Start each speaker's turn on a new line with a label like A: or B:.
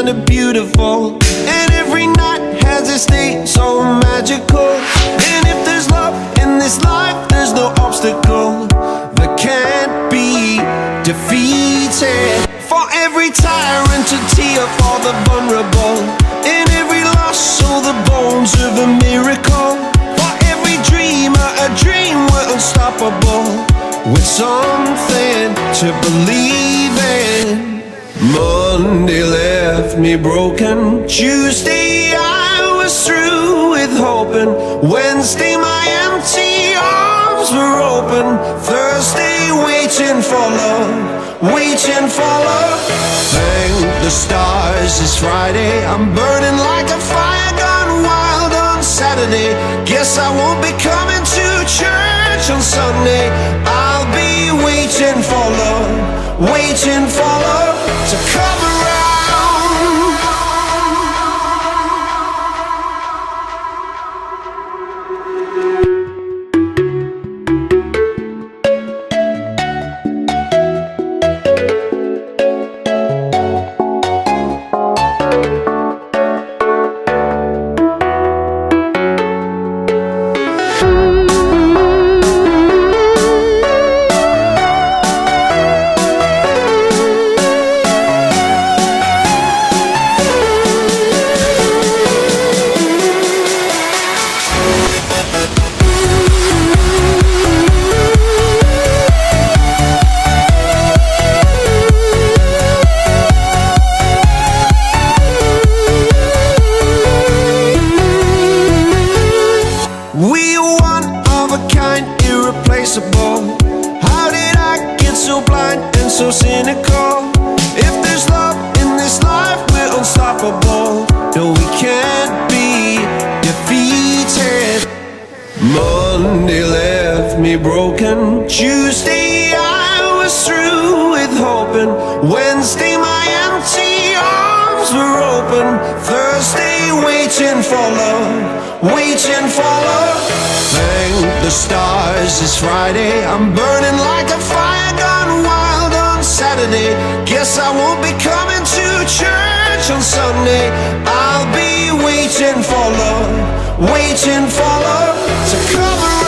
A: kinda beautiful, and every night has its day so magical. And if there's love in this life, there's no obstacle that can't be defeated. For every tyrant a tear for the vulnerable, in every loss all the bones of a miracle. For every dreamer a dream, we're unstoppable, with something to believe in. Monday left me broken, Tuesday I was through with hoping, Wednesday my empty arms were open, Thursday waiting for love, waiting for love. Thank the stars it's Friday, I'm burning like a fire gone wild on Saturday. Guess I won't be coming to church on Sunday. I'll be waiting for love, waiting for love to come around. How did I get so blind and so cynical? If there's love in this life, we're unstoppable. No, we can't be defeated. Monday left me broken, Tuesday I was through with hoping, Wednesday my empty arms were open, Thursday waiting for love, waiting for love. Thank the stars it's Friday, I'm burning like a fire gone wild on Saturday. Guess I won't be coming to church on Sunday. I'll be waiting for love, waiting for love to come around.